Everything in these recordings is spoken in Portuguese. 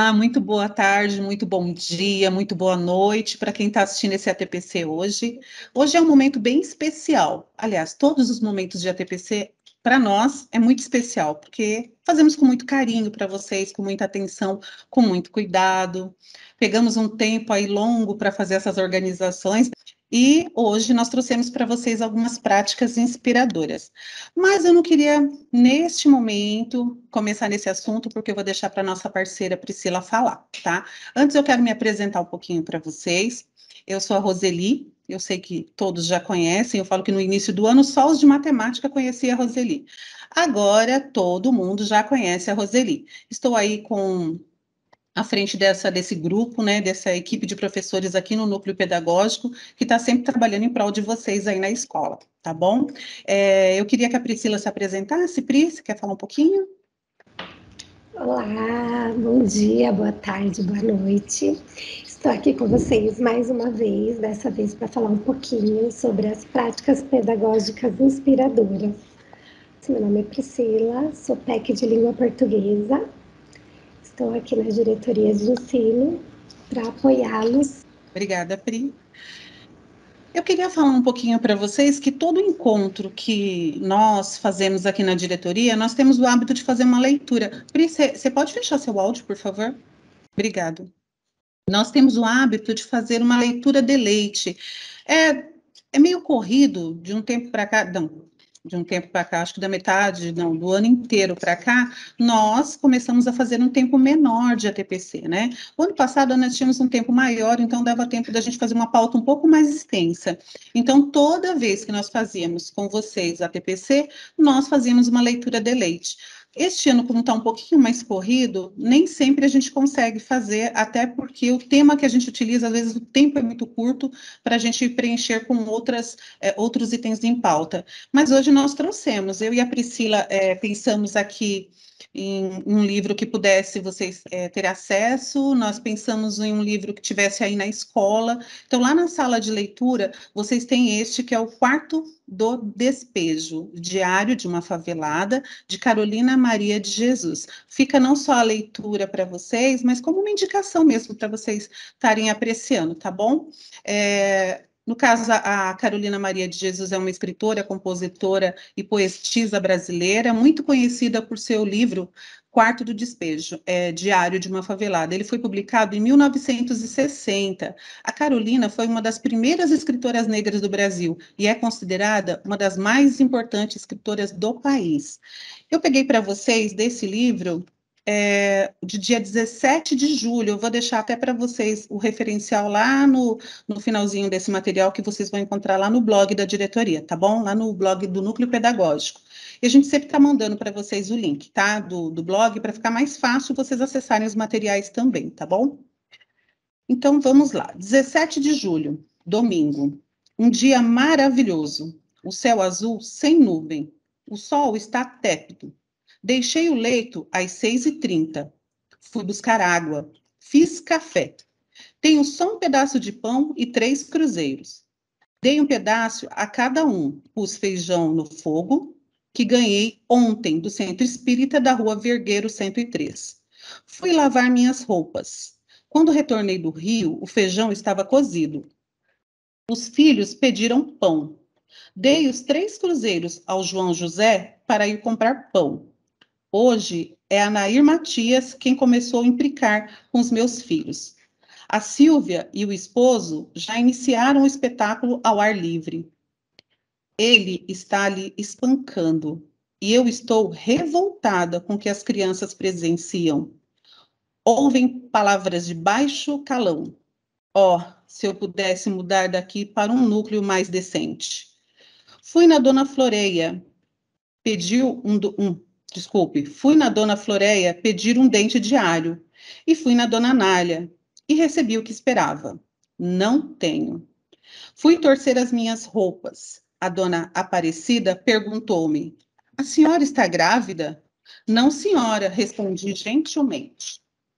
Olá, muito boa tarde, muito bom dia, muito boa noite para quem está assistindo esse ATPC hoje. Hoje é um momento bem especial. Aliás, todos os momentos de ATPC, para nós, é muito especial, porque fazemos com muito carinho para vocês, com muita atenção, com muito cuidado. Pegamos um tempo aí longo para fazer essas organizações. E hoje nós trouxemos para vocês algumas práticas inspiradoras. Mas eu não queria, neste momento, começar nesse assunto, porque eu vou deixar para a nossa parceira Priscila falar, tá? Antes eu quero me apresentar um pouquinho para vocês. Eu sou a Roseli, eu sei que todos já conhecem, eu falo que no início do ano só os de matemática conheciam a Roseli. Agora todo mundo já conhece a Roseli. Estou aí com à frente desse grupo, né, dessa equipe de professores aqui no núcleo pedagógico, que está sempre trabalhando em prol de vocês aí na escola, tá bom? Eu queria que a Priscila se apresentasse. Pris, quer falar um pouquinho? Olá, bom dia, boa tarde, boa noite. Estou aqui com vocês mais uma vez, dessa vez para falar um pouquinho sobre as práticas pedagógicas inspiradoras. Meu nome é Priscila, sou PEC de Língua Portuguesa. Estou aqui na diretoria de ensino para apoiá-los. Obrigada, Pri. Eu queria falar um pouquinho para vocês que todo encontro que nós fazemos aqui na diretoria, nós temos o hábito de fazer uma leitura. Pri, você pode fechar seu áudio, por favor? Obrigado. Nós temos o hábito de fazer uma leitura de leite. É meio corrido de um tempo para cá, não, de um tempo para cá, acho que da metade, não, do ano inteiro para cá, nós começamos a fazer um tempo menor de ATPC, né? O ano passado nós tínhamos um tempo maior, então dava tempo da gente fazer uma pauta um pouco mais extensa. Então, toda vez que nós fazíamos com vocês ATPC, nós fazíamos uma leitura de leite. Este ano, como está um pouquinho mais corrido, nem sempre a gente consegue fazer, até porque o tema que a gente utiliza, às vezes o tempo é muito curto para a gente preencher com outros itens em pauta. Mas hoje nós trouxemos, eu e a Priscila pensamos aqui em um livro que pudesse vocês ter acesso, nós pensamos em um livro que tivesse aí na escola. Então, lá na sala de leitura, vocês têm este que é o Quarto do Despejo, Diário de uma Favelada, de Carolina Maria de Jesus. Fica não só a leitura para vocês, mas como uma indicação mesmo para vocês estarem apreciando, tá bom? No caso, a Carolina Maria de Jesus é uma escritora, compositora e poetisa brasileira, muito conhecida por seu livro Quarto do Despejo, Diário de uma Favelada. Ele foi publicado em 1960. A Carolina foi uma das primeiras escritoras negras do Brasil e é considerada uma das mais importantes escritoras do país. Eu peguei para vocês desse livro de dia 17 de julho, eu vou deixar até para vocês o referencial lá no finalzinho desse material que vocês vão encontrar lá no blog da diretoria, tá bom? Lá no blog do Núcleo Pedagógico. E a gente sempre está mandando para vocês o link, tá? Do blog, para ficar mais fácil vocês acessarem os materiais também, tá bom? Então, vamos lá. 17 de julho, domingo. Um dia maravilhoso. O céu azul sem nuvem. O sol está tépido. Deixei o leito às 6h30. Fui buscar água. Fiz café. Tenho só um pedaço de pão e 3 cruzeiros. Dei um pedaço a cada um. Pus feijão no fogo, que ganhei ontem do Centro Espírita da Rua Vergueiro 103. Fui lavar minhas roupas. Quando retornei do Rio, o feijão estava cozido. Os filhos pediram pão. Dei os 3 cruzeiros ao João José para ir comprar pão. Hoje é a Nair Matias quem começou a implicar com os meus filhos. A Silvia e o esposo já iniciaram o espetáculo ao ar livre. Ele está ali espancando e eu estou revoltada com o que as crianças presenciam. Ouvem palavras de baixo calão. Se eu pudesse mudar daqui para um núcleo mais decente. Fui na Dona Floreia, fui na Dona Floreia pedir um dente diário e fui na Dona Nália e recebi o que esperava. Não tenho. Fui torcer as minhas roupas. A Dona Aparecida perguntou-me: a senhora está grávida? Não, senhora, respondi gentilmente.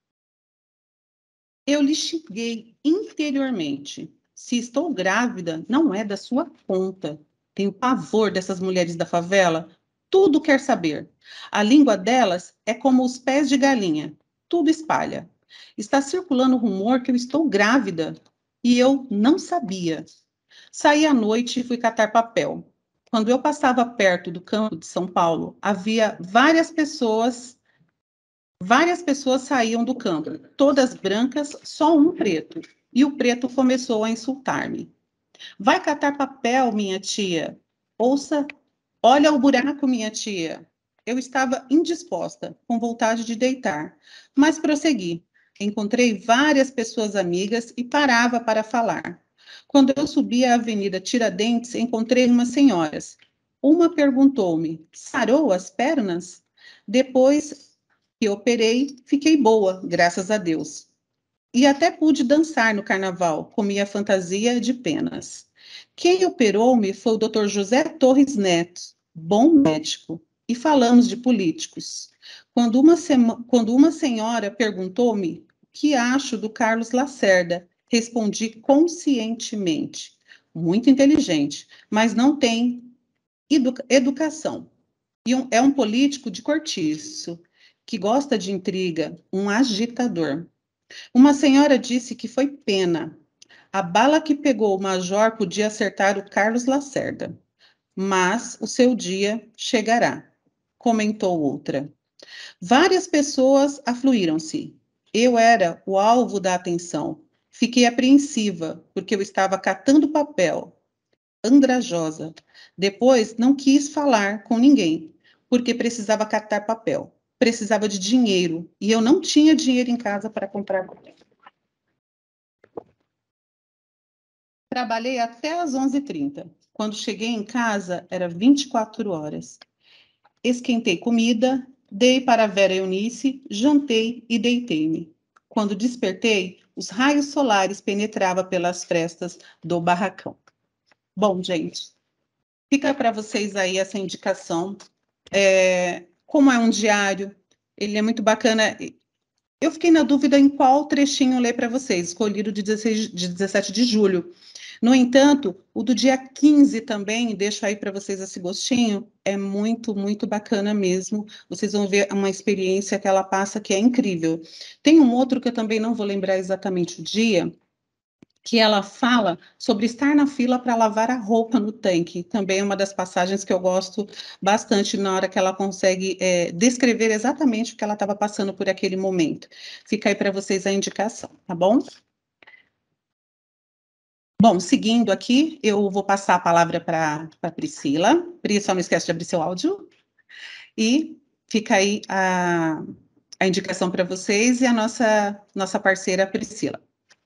Eu lhe xinguei interiormente. Se estou grávida, não é da sua conta. Tenho pavor dessas mulheres da favela. Tudo quer saber. A língua delas é como os pés de galinha. Tudo espalha. Está circulando o rumor que eu estou grávida e eu não sabia. Saí à noite e fui catar papel. Quando eu passava perto do campo de São Paulo, havia várias pessoas saíam do campo, todas brancas, só um preto. E o preto começou a insultar-me. Vai catar papel, minha tia. Ouça, olha o buraco, minha tia. Eu estava indisposta, com vontade de deitar, mas prossegui. Encontrei várias pessoas amigas e parava para falar. Quando eu subi a Avenida Tiradentes, encontrei umas senhoras. Uma perguntou-me: sarou as pernas? Depois que operei, fiquei boa, graças a Deus. E até pude dançar no carnaval, com minha fantasia de penas. Quem operou-me foi o Dr. José Torres Neto, bom médico, e falamos de políticos. Quando uma senhora perguntou-me o que acho do Carlos Lacerda, respondi conscientemente. Muito inteligente, mas não tem educação. É um político de cortiço, que gosta de intriga, um agitador. Uma senhora disse que foi pena. A bala que pegou o major podia acertar o Carlos Lacerda, mas o seu dia chegará, comentou outra. Várias pessoas afluíram-se. Eu era o alvo da atenção. Fiquei apreensiva, porque eu estava catando papel, andrajosa. Depois não quis falar com ninguém, porque precisava catar papel. Precisava de dinheiro, e eu não tinha dinheiro em casa para comprar papel. Trabalhei até às 11h30. Quando cheguei em casa, era 24 horas. Esquentei comida, dei para a Vera Eunice, jantei e deitei-me. Quando despertei, os raios solares penetravam pelas frestas do barracão. Bom, gente, fica para vocês aí essa indicação. Como é um diário, ele é muito bacana. Eu fiquei na dúvida em qual trechinho ler para vocês, escolhido de 17 de julho. No entanto, o do dia 15 também, deixo aí para vocês esse gostinho, é muito, muito bacana mesmo. Vocês vão ver uma experiência que ela passa que é incrível. Tem um outro que eu também não vou lembrar exatamente o dia, que ela fala sobre estar na fila para lavar a roupa no tanque. Também é uma das passagens que eu gosto bastante na hora que ela consegue descrever exatamente o que ela estava passando por aquele momento. Fica aí para vocês a indicação, tá bom? Bom, seguindo aqui, eu vou passar a palavra para a Priscila. Pri, só não esquece de abrir seu áudio. E fica aí a indicação para vocês e a nossa parceira Priscila.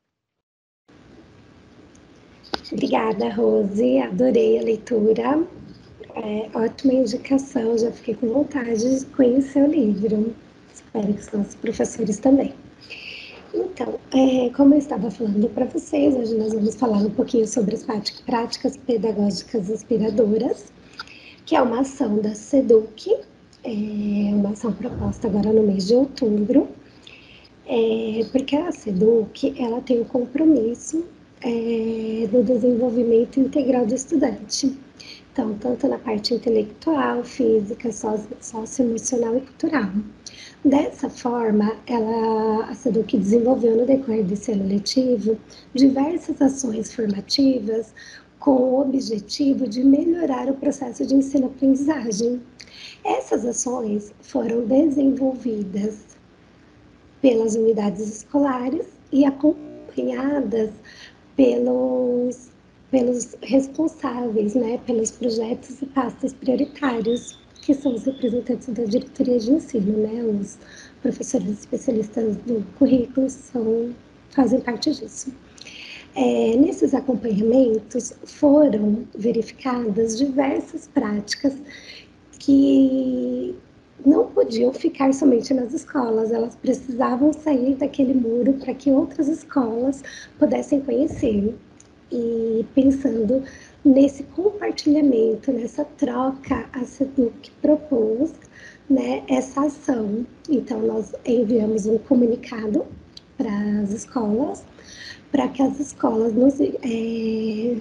Obrigada, Rose. Adorei a leitura. Ótima indicação. Já fiquei com vontade de conhecer o livro. Espero que os nossos professores também. Então, como eu estava falando para vocês, hoje nós vamos falar um pouquinho sobre as práticas pedagógicas inspiradoras, que é uma ação da SEDUC, uma ação proposta agora no mês de outubro, porque a SEDUC ela tem o compromisso do desenvolvimento integral do estudante. Então, tanto na parte intelectual, física, socioemocional e cultural. Dessa forma, a SEDUC desenvolveu no decorrer desse ano letivo diversas ações formativas com o objetivo de melhorar o processo de ensino-aprendizagem. Essas ações foram desenvolvidas pelas unidades escolares e acompanhadas pelos responsáveis, né, pelos projetos e pastas prioritários, que são os representantes da diretoria de ensino, né, os professores especialistas do currículo fazem parte disso. Nesses acompanhamentos foram verificadas diversas práticas que não podiam ficar somente nas escolas, elas precisavam sair daquele muro para que outras escolas pudessem conhecer. E pensando nesse compartilhamento, nessa troca, a SEDUC propôs, né, essa ação. Então, nós enviamos um comunicado para as escolas, para que as escolas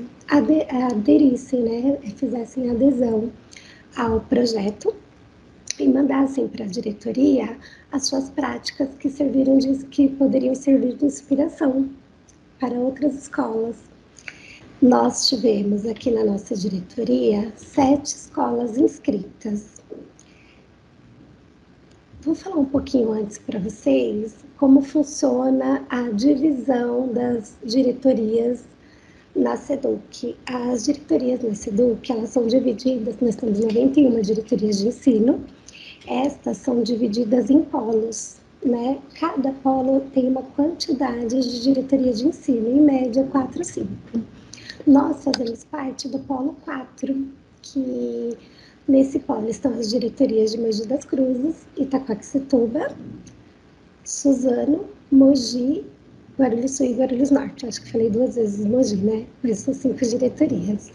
aderissem, né, fizessem adesão ao projeto. e mandassem para a diretoria as suas práticas que poderiam servir de inspiração para outras escolas. Nós tivemos aqui na nossa diretoria 7 escolas inscritas. Vou falar um pouquinho antes para vocês como funciona a divisão das diretorias na SEDUC. As diretorias na SEDUC, elas são divididas, nós temos 91 diretorias de ensino, estas são divididas em polos, né? Cada polo tem uma quantidade de diretorias de ensino, em média 4 ou 5. Nós fazemos parte do polo 4, que nesse polo estão as diretorias de Mogi das Cruzes, Itaquaquecetuba, Suzano, Mogi, Guarulhos Sul e Guarulhos Norte. Acho que falei 2 vezes Mogi, né? Mas são 5 diretorias.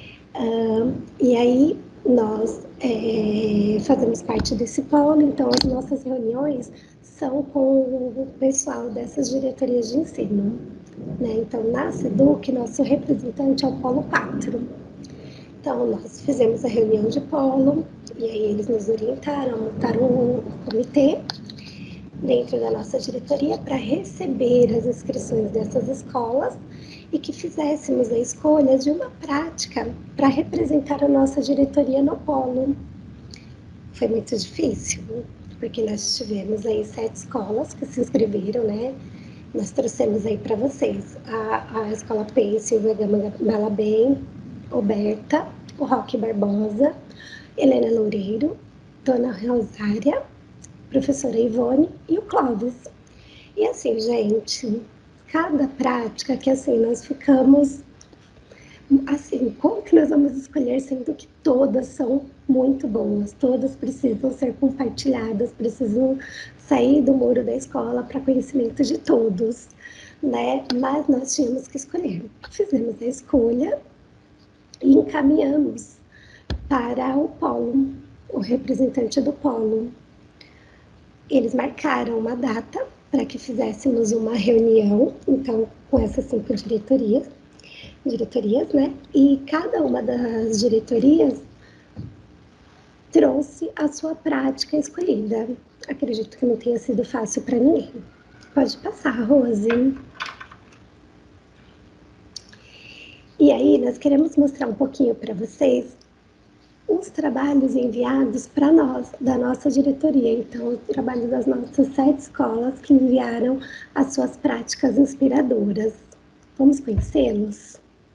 E aí nós fazemos parte desse polo, então as nossas reuniões são com o pessoal dessas diretorias de ensino, né? Então, na SEDUC, nosso representante é o polo 4. Então, nós fizemos a reunião de polo, e aí eles nos orientaram, montaram um comitê dentro da nossa diretoria para receber as inscrições dessas escolas e que fizéssemos a escolha de uma prática para representar a nossa diretoria no polo. Foi muito difícil, porque nós tivemos aí 7 escolas que se inscreveram, né? Nós trouxemos aí para vocês a Escola Pense, o Vegama Malabem, o Berta, o Roque Barbosa, Helena Loureiro, Dona Rosária, professora Ivone e o Clóvis. E assim, gente, cada prática que assim nós ficamos assim, como que nós vamos escolher, sendo que todas são muito boas, todas precisam ser compartilhadas, precisam sair do muro da escola para conhecimento de todos, né? Mas nós tínhamos que escolher. Fizemos a escolha e encaminhamos para o polo, o representante do polo. Eles marcaram uma data para que fizéssemos uma reunião, então, com essas 5 diretorias, né? E cada uma das diretorias trouxe a sua prática escolhida. Acredito que não tenha sido fácil para ninguém. Pode passar, Rose. E aí, nós queremos mostrar um pouquinho para vocês os trabalhos enviados para nós, da nossa diretoria. Então, o trabalho das nossas 7 escolas que enviaram as suas práticas inspiradoras. Vamos conhecê-los?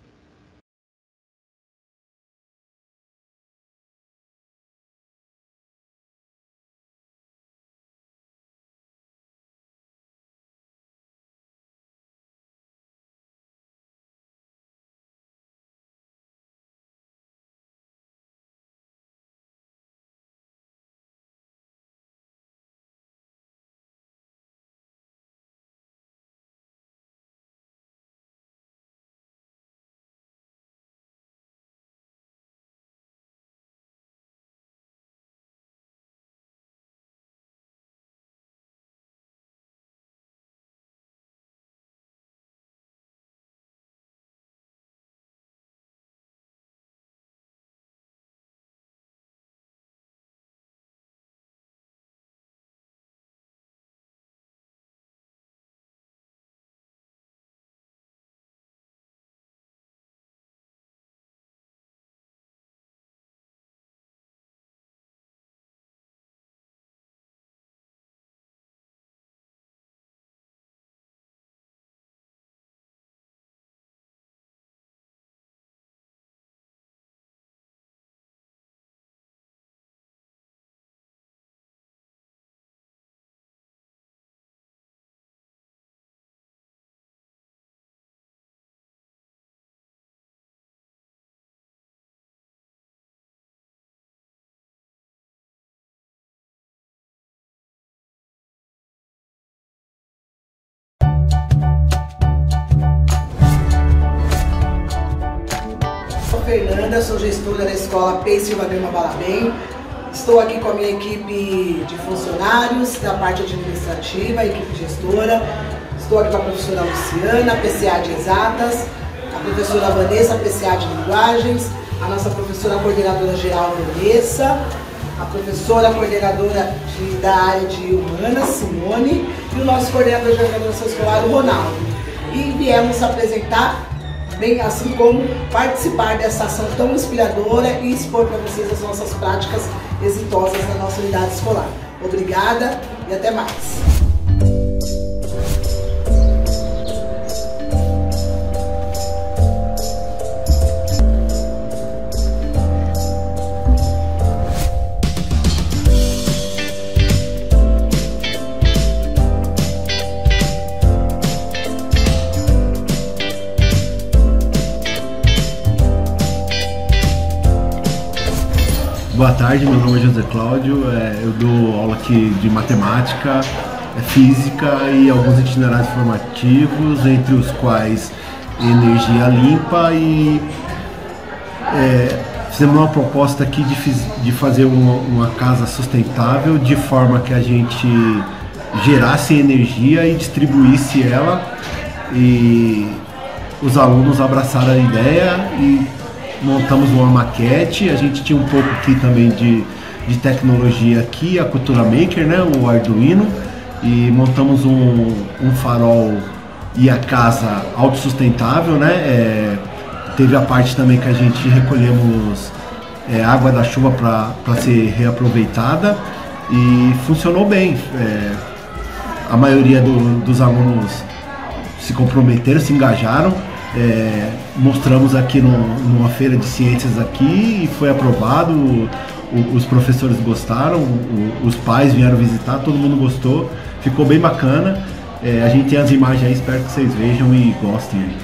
Fernanda, sou gestora da Escola Pense e Vegama Malabem. Estou aqui com a minha equipe de funcionários, da parte administrativa, a equipe gestora. Estou aqui com a professora Luciana, PCA de Exatas, a professora Vanessa, PCA de Linguagens, a nossa professora coordenadora geral, Vanessa, a professora coordenadora da área de humanas, Simone, e o nosso coordenador de organização escolar, o Ronaldo. E viemos apresentar, bem assim como participar dessa ação tão inspiradora e expor para vocês as nossas práticas exitosas na nossa unidade escolar. Obrigada e até mais! Boa tarde, meu nome é José Cláudio, eu dou aula aqui de matemática, física e alguns itinerários formativos, entre os quais energia limpa e fizemos uma proposta aqui de fazer uma casa sustentável de forma que a gente gerasse energia e distribuísse ela, e os alunos abraçaram a ideia e montamos uma maquete. A gente tinha um pouco aqui também de tecnologia aqui, a Cultura Maker, né, o Arduino, e montamos um farol e a casa autossustentável, né. Teve a parte também que a gente recolhemos água da chuva para ser reaproveitada e funcionou bem. A maioria dos alunos se comprometeram, se engajaram. Mostramos aqui numa feira de ciências aqui e foi aprovado, os professores gostaram, os pais vieram visitar, todo mundo gostou, ficou bem bacana. A gente tem as imagens aí, espero que vocês vejam e gostem aí.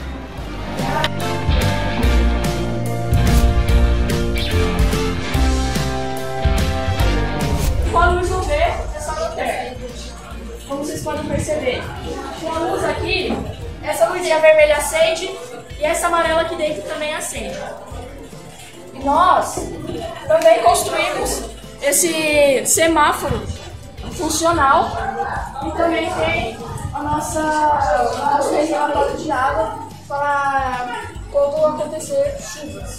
Quando chover, essa lanterna, como vocês podem perceber, com a luz aqui, essa luzinha vermelha acende e essa amarela aqui dentro também acende. E nós também construímos esse semáforo funcional e também tem o nosso reservatório de água para quando acontecer chuvas.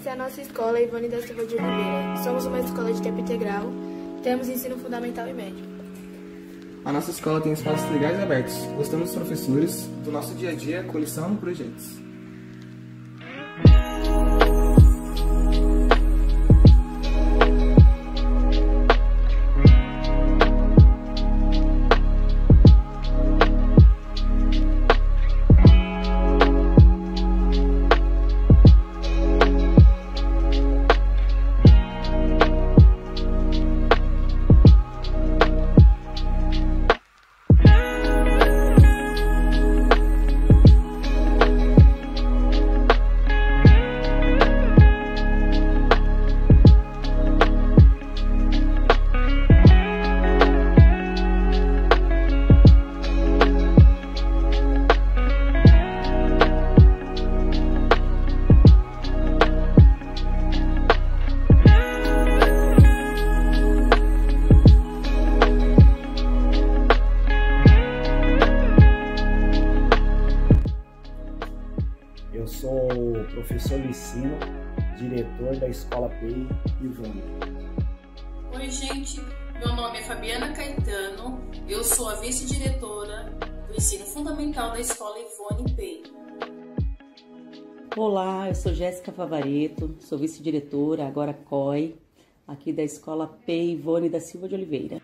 essa é a nossa escola Ivone da Silva de Oliveira. Somos uma escola de tempo integral, temos ensino fundamental e médio. A nossa escola tem espaços legais e abertos. Gostamos dos professores, do nosso dia a dia, com lição e projetos. Eu sou o professor Licino, diretor da Escola PEI Ivone. Oi, gente. Meu nome é Fabiana Caetano. Eu sou a vice-diretora do Ensino Fundamental da Escola Ivone PEI. Olá, eu sou Jéssica Favareto, sou vice-diretora, agora COI, aqui da Escola PEI Ivone da Silva de Oliveira.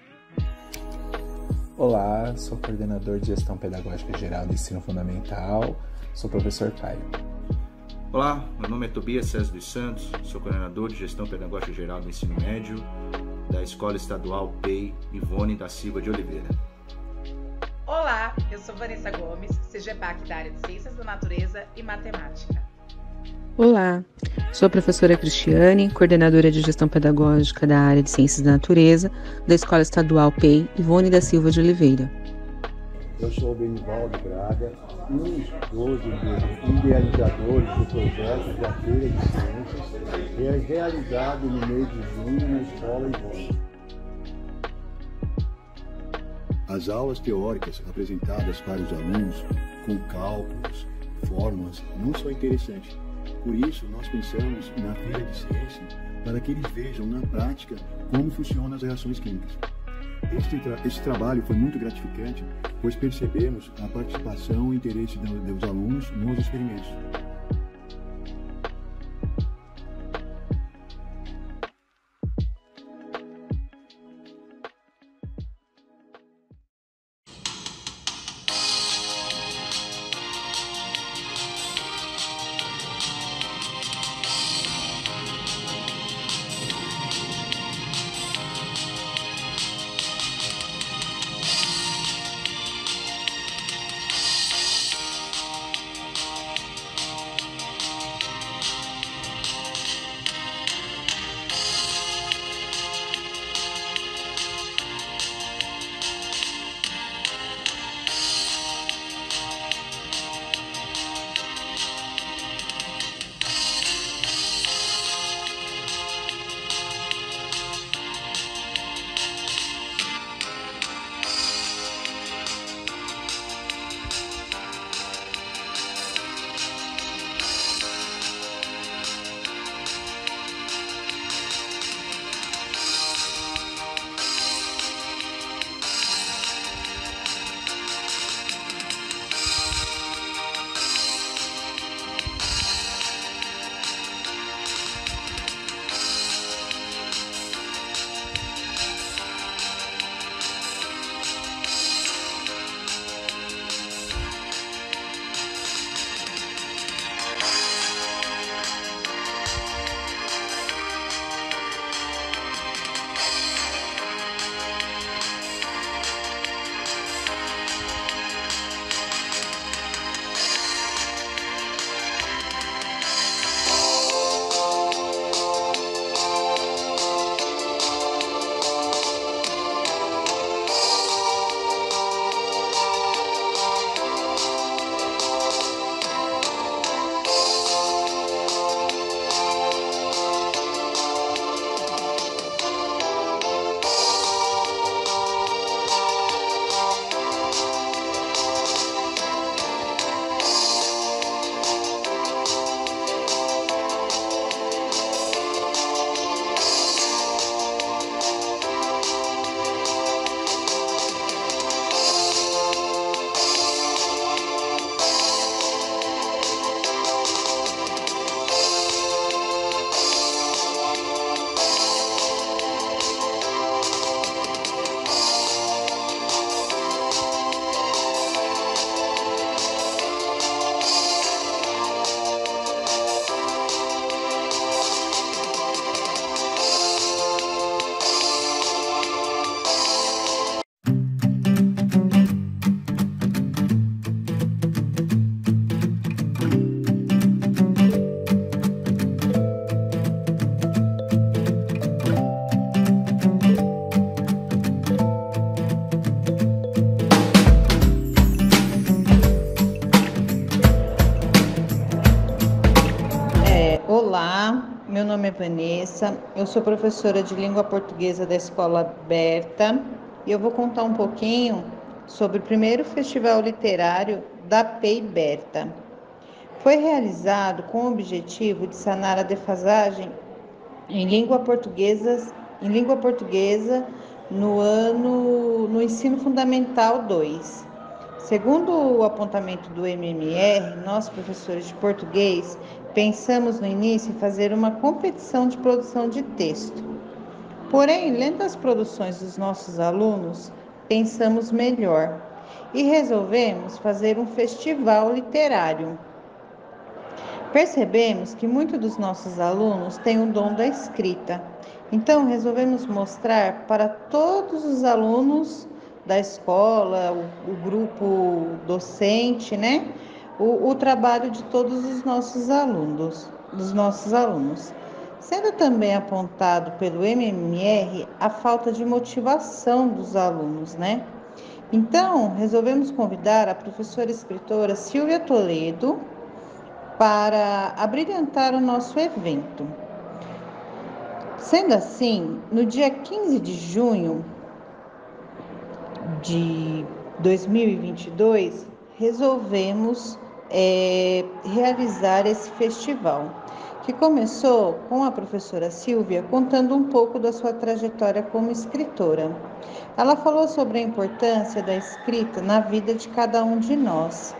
Olá, sou coordenador de Gestão Pedagógica Geral do Ensino Fundamental, sou o professor Caio. Olá, meu nome é Tobias César dos Santos, sou coordenador de Gestão Pedagógica Geral do Ensino Médio da Escola Estadual PEI Ivone da Silva de Oliveira. Olá, eu sou Vanessa Gomes, CGPAC da área de Ciências da Natureza e Matemática. Olá, sou a professora Cristiane, coordenadora de Gestão Pedagógica da área de Ciências da Natureza da Escola Estadual PEI Ivone da Silva de Oliveira. Eu sou o Benivaldo Braga, um dos idealizadores do projeto da Feira de Ciências, realizado no mês de junho na Escola Ivone. As aulas teóricas apresentadas para os alunos, com cálculos, fórmulas, não são interessantes. Por isso, nós pensamos na Feira de Ciência para que eles vejam na prática como funcionam as reações químicas. Este trabalho foi muito gratificante, pois percebemos a participação e o interesse dos alunos nos experimentos. é Vanessa, eu sou professora de língua portuguesa da Escola Berta e eu vou contar um pouquinho sobre o primeiro festival literário da PEI Berta. Foi realizado com o objetivo de sanar a defasagem em língua portuguesa no ensino fundamental 2. Segundo o apontamento do MMR, nós, professores de português, pensamos no início em fazer uma competição de produção de texto. Porém, lendo as produções dos nossos alunos, pensamos melhor e resolvemos fazer um festival literário. Percebemos que muitos dos nossos alunos têm o dom da escrita, então resolvemos mostrar para todos os alunos da escola, o grupo docente, né, o trabalho de todos os nossos alunos, sendo também apontado pelo MMR a falta de motivação dos alunos, né? Então, resolvemos convidar a professora escritora Silvia Toledo para abrilhantar o nosso evento. Sendo assim, no dia 15 de junho de 2022, resolvemos realizar esse festival, que começou com a professora Silvia contando um pouco da sua trajetória como escritora. Ela falou sobre a importância da escrita na vida de cada um de nós.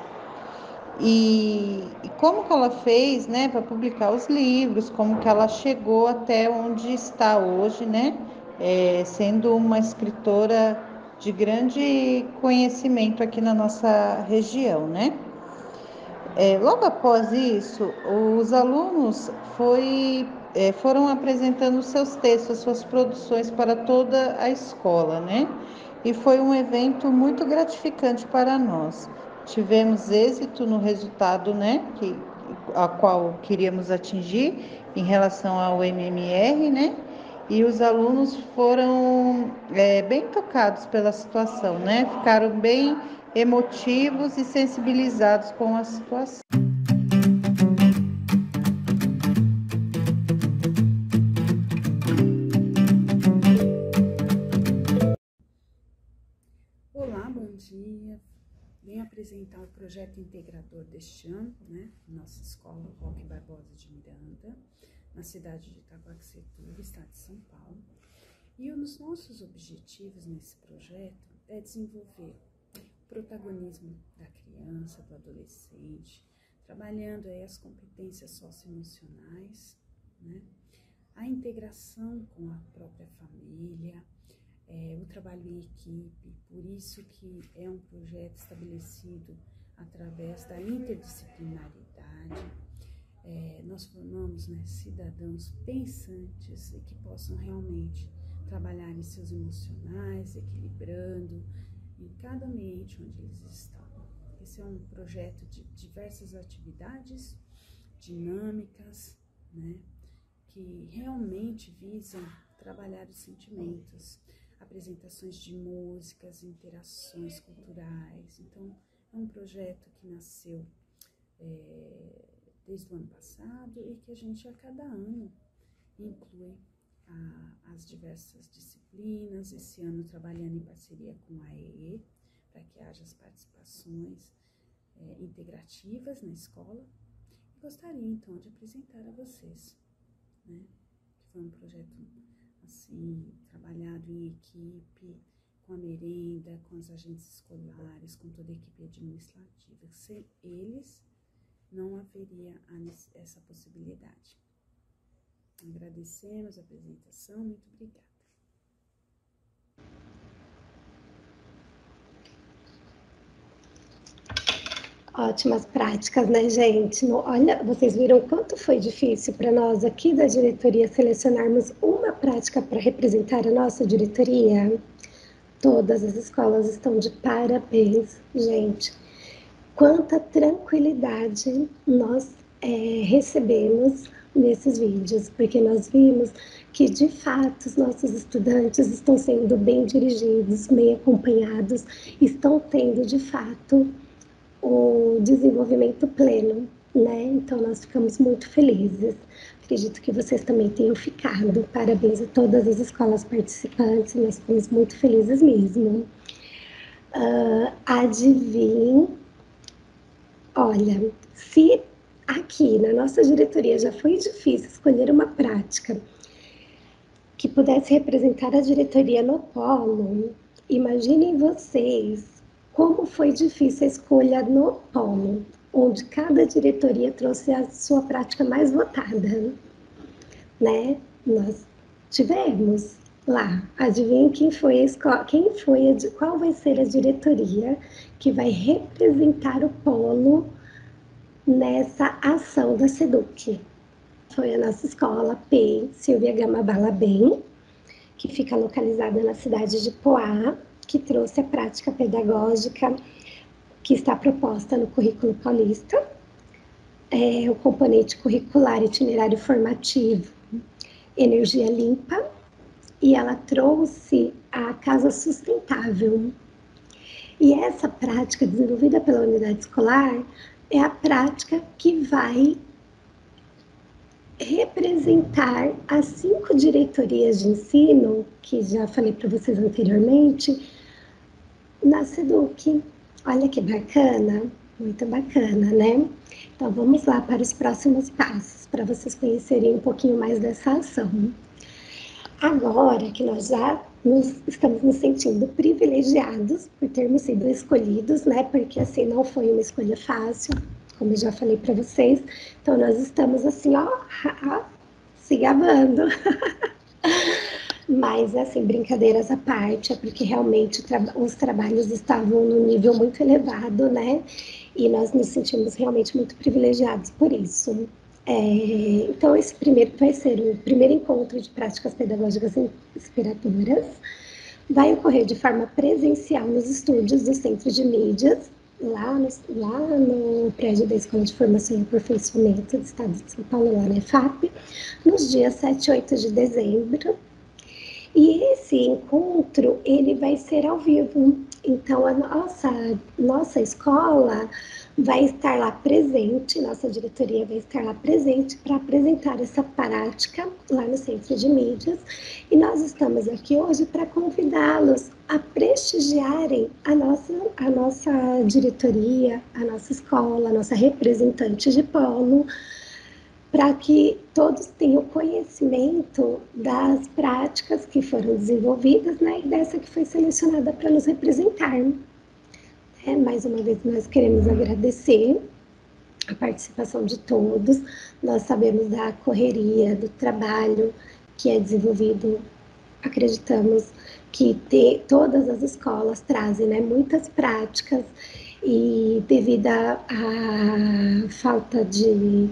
E como que ela fez, né, para publicar os livros, como que ela chegou até onde está hoje, né, sendo uma escritora de grande conhecimento aqui na nossa região, né. Logo após isso, os alunos foram apresentando seus textos, suas produções para toda a escola, né, e foi um evento muito gratificante para nós. Tivemos êxito no resultado, né, a qual queríamos atingir em relação ao MMR, né, e os alunos foram bem tocados pela situação, né, ficaram bem emotivos e sensibilizados com a situação. Olá, bom dia. Venho apresentar o projeto integrador deste ano, né, nossa escola Roque Barbosa de Miranda, na cidade de Itaquaquecetuba, estado de São Paulo. E um dos nossos objetivos nesse projeto é desenvolver o protagonismo da criança, do adolescente, trabalhando aí as competências socioemocionais, né, a integração com a própria família, o trabalho em equipe, por isso que é um projeto estabelecido através da interdisciplinaridade. Nós formamos, né, cidadãos pensantes e que possam realmente trabalhar em seus emocionais, equilibrando em cada ambiente onde eles estão. Esse é um projeto de diversas atividades dinâmicas, né, que realmente visam trabalhar os sentimentos, apresentações de músicas, interações culturais. Então, é um projeto que nasceu desde o ano passado e que a gente a cada ano inclui as diversas disciplinas. Esse ano trabalhando em parceria com a EE, para que haja as participações integrativas na escola. E gostaria então de apresentar a vocês, né, que foi um projeto assim, trabalhado em equipe, com a merenda, com os agentes escolares, com toda a equipe administrativa. Sem eles, não haveria essa possibilidade. Agradecemos a apresentação, muito obrigada. Ótimas práticas, né, gente? Olha, vocês viram quanto foi difícil para nós aqui da diretoria selecionarmos uma prática para representar a nossa diretoria? Todas as escolas estão de parabéns, gente. Quanta tranquilidade nós recebemos nesses vídeos, porque nós vimos que, de fato, os nossos estudantes estão sendo bem dirigidos, bem acompanhados, estão tendo, de fato, o desenvolvimento pleno, né? Então, nós ficamos muito felizes. acredito que vocês também tenham ficado. Parabéns a todas as escolas participantes, nós ficamos muito felizes mesmo. Adivinhe, olha, se aqui na nossa diretoria já foi difícil escolher uma prática que pudesse representar a diretoria no polo, imaginem vocês como foi difícil a escolha no polo, onde cada diretoria trouxe a sua prática mais votada, né? Nós tivemos lá, adivinha quem foi a escola, qual vai ser a diretoria que vai representar o polo nessa ação da SEDUC? Foi a nossa escola P. Silvia Gama Balabem, que fica localizada na cidade de Poá, que trouxe a prática pedagógica que está proposta no currículo paulista, o componente curricular itinerário formativo Energia Limpa, e ela trouxe a Casa Sustentável. E essa prática desenvolvida pela unidade escolar é a prática que vai representar as 5 diretorias de ensino, que já falei para vocês anteriormente, na SEDUC. Olha que bacana, muito bacana, né? Então vamos lá para os próximos passos, para vocês conhecerem um pouquinho mais dessa ação. Agora que nós já estamos nos sentindo privilegiados por termos sido escolhidos, né? Porque assim, não foi uma escolha fácil, como eu já falei para vocês. Então nós estamos assim, ó se gabando. Mas, assim, brincadeiras à parte, é porque realmente os trabalhos estavam num nível muito elevado, né? E nós nos sentimos realmente muito privilegiados por isso. Então, esse primeiro vai ser o primeiro encontro de práticas pedagógicas inspiradoras. Vai ocorrer de forma presencial nos estúdios do Centro de Mídias, lá no prédio da Escola de Formação e Aperfeiçoamento do Estado de São Paulo, lá na EFAP, nos dias 7 e 8 de dezembro. E esse encontro, ele vai ser ao vivo. Então, a nossa escola vai estar lá presente, nossa diretoria vai estar lá presente para apresentar essa prática lá no Centro de Mídias. E nós estamos aqui hoje para convidá-los a prestigiarem a nossa diretoria, a nossa escola, a nossa representante de polo, para que todos tenham conhecimento das práticas que foram desenvolvidas, né, e dessa que foi selecionada para nos representar. Mais uma vez, nós queremos agradecer a participação de todos. Nós sabemos da correria, do trabalho que é desenvolvido. Acreditamos que todas as escolas trazem, né, muitas práticas, e devido à falta de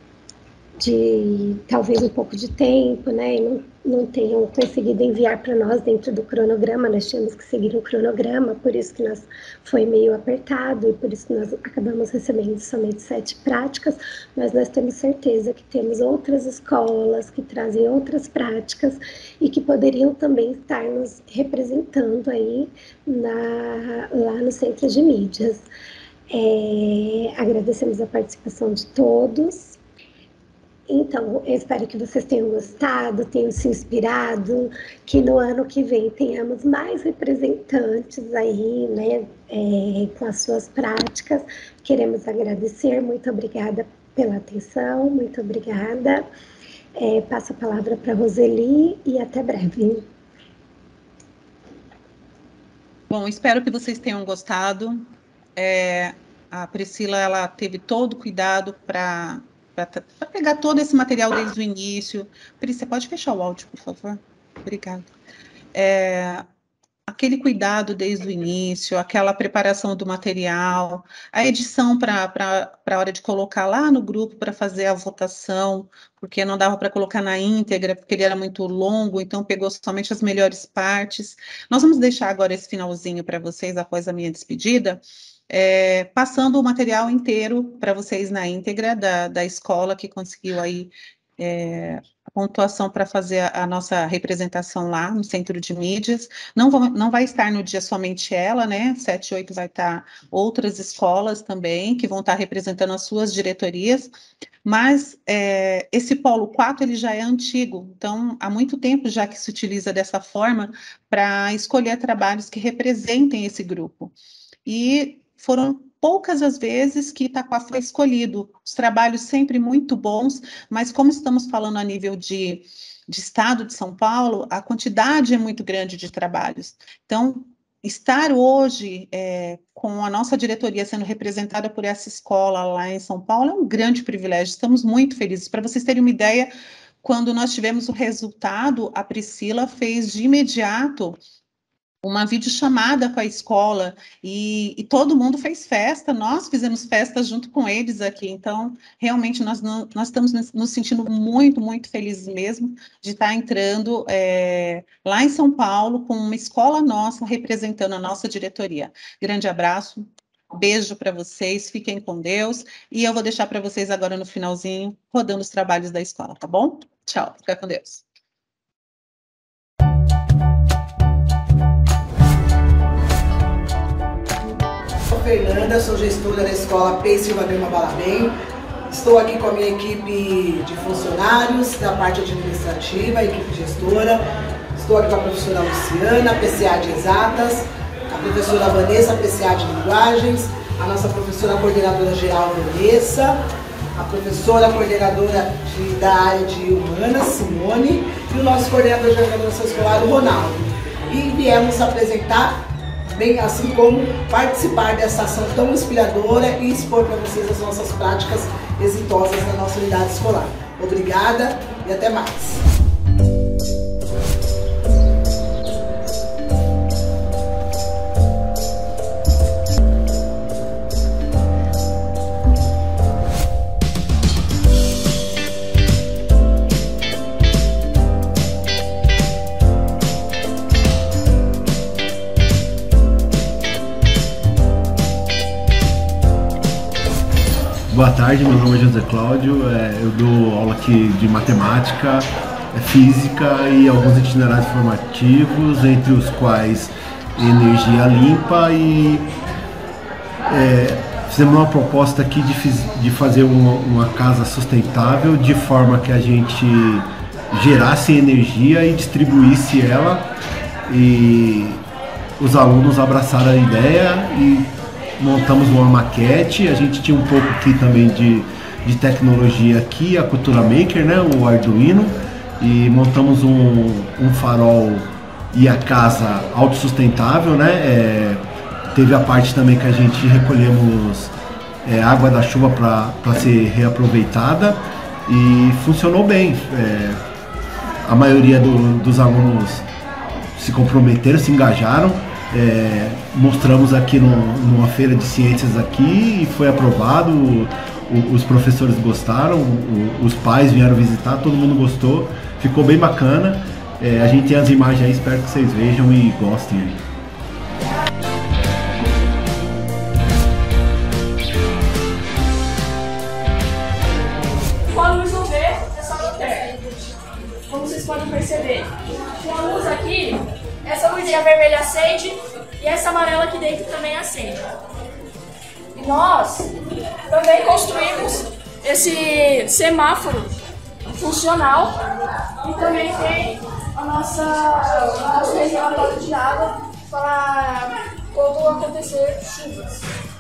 talvez um pouco de tempo, né, e não tenham conseguido enviar para nós dentro do cronograma, nós tínhamos que seguir um cronograma, por isso que foi meio apertado, e por isso que nós acabamos recebendo somente 7 práticas, mas nós temos certeza que temos outras escolas que trazem outras práticas e que poderiam também estar nos representando aí lá no Centro de Mídias. Agradecemos a participação de todos. Então, eu espero que vocês tenham gostado, tenham se inspirado, que no ano que vem tenhamos mais representantes aí, né, com as suas práticas. Queremos agradecer, muito obrigada pela atenção, muito obrigada. Passo a palavra para a Roseli e até breve. Bom, espero que vocês tenham gostado. A Priscila, ela teve todo o cuidado para pegar todo esse material desde o início. Pri, você pode fechar o áudio, por favor? Obrigada. Aquele cuidado desde o início, aquela preparação do material, a edição para a hora de colocar lá no grupo para fazer a votação, porque não dava para colocar na íntegra, porque ele era muito longo, então pegou somente as melhores partes. Nós vamos deixar agora esse finalzinho para vocês, após a minha despedida, passando o material inteiro para vocês na íntegra da escola que conseguiu aí pontuação para fazer a nossa representação lá no Centro de Mídias. Não vai estar no dia somente ela, né? 7 e 8 vai estar outras escolas também, que vão estar representando as suas diretorias, mas esse Polo 4 ele já é antigo, então há muito tempo já que se utiliza dessa forma para escolher trabalhos que representem esse grupo. E foram poucas as vezes que Itaquá foi escolhido, os trabalhos sempre muito bons, mas como estamos falando a nível de estado de São Paulo, a quantidade é muito grande de trabalhos. Então, estar hoje com a nossa diretoria sendo representada por essa escola lá em São Paulo é um grande privilégio, estamos muito felizes. Para vocês terem uma ideia, quando nós tivemos o resultado, a Priscila fez de imediato uma videochamada com a escola e todo mundo fez festa, nós fizemos festa junto com eles aqui, então realmente nós estamos nos sentindo muito, muito felizes mesmo de estar entrando lá em São Paulo com uma escola nossa representando a nossa diretoria. Grande abraço, beijo para vocês, fiquem com Deus e eu vou deixar para vocês agora no finalzinho rodando os trabalhos da escola, tá bom? Tchau, fica com Deus. Fernanda, sou gestora da escola PEI Silva Gama Balabem. Estou aqui com a minha equipe de funcionários, da parte administrativa, a equipe gestora. Estou aqui com a professora Luciana, PCA de Exatas, a professora Vanessa, PCA de Linguagens, a nossa professora coordenadora geral, Vanessa, a professora coordenadora da área de Humanas, Simone, e o nosso coordenador de organização escolar, o Ronaldo. E viemos apresentar, bem assim como participar dessa ação tão inspiradora e expor para vocês as nossas práticas exitosas na nossa unidade escolar. Obrigada e até mais! Boa tarde, meu nome é José Cláudio, eu dou aula aqui de matemática, física e alguns itinerários formativos, entre os quais energia limpa e fizemos uma proposta aqui de fazer uma casa sustentável de forma que a gente gerasse energia e distribuísse ela, e os alunos abraçaram a ideia e montamos uma maquete. A gente tinha um pouco aqui também de tecnologia aqui, a Cultura Maker, né, o Arduino, e montamos um farol e a casa autossustentável, né, teve a parte também que a gente recolhemos água da chuva para ser reaproveitada e funcionou bem. A maioria dos alunos se comprometeram, se engajaram. Mostramos aqui numa feira de ciências aqui e foi aprovado, os professores gostaram, os pais vieram visitar, todo mundo gostou, ficou bem bacana. A gente tem as imagens aí, espero que vocês vejam e gostem aí. Com a luz não vê, é só lanterna. Como vocês podem perceber, com a luz aqui, essa luzinha vermelha acende e essa amarela aqui dentro também acende. E nós também construímos esse semáforo funcional e também tem a nosso reservatório de água para quando acontecer chuvas.